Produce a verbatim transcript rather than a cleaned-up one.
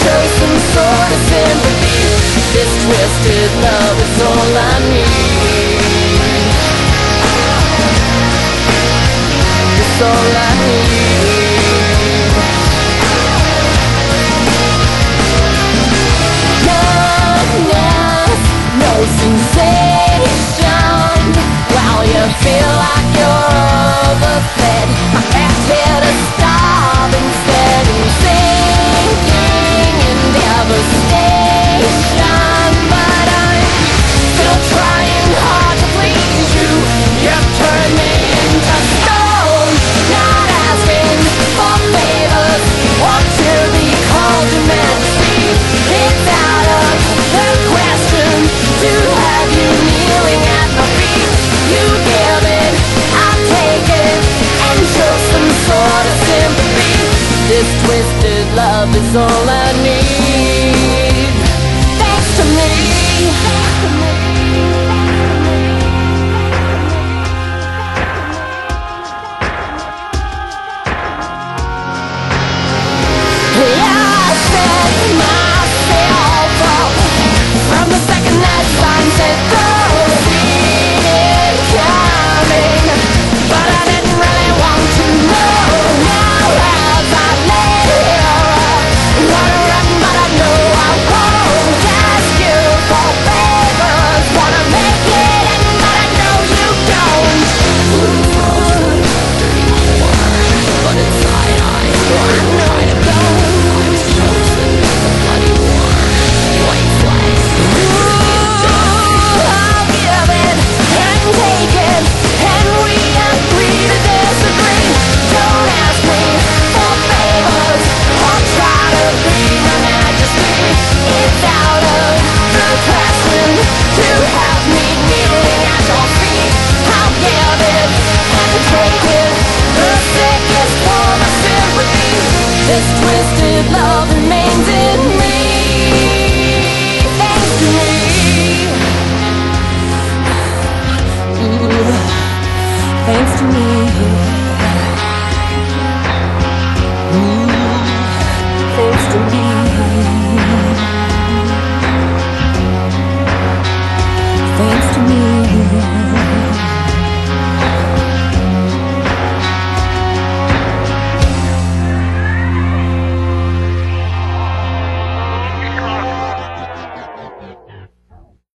show some sort of sympathy. This twisted love is all I need. It's all I need. Youngness, no sensation. While you feel like you're overfed, my cat's here to starve instead, and sinking in devastation. But I'm still trying hard to please you. You've turned me into stone, not asking for favors or to be called to majesty. It's out of the question to have you kneeling at my feet. You give it, I take it, and show some sort of sympathy. This twisted love is all I need. Thanks to me.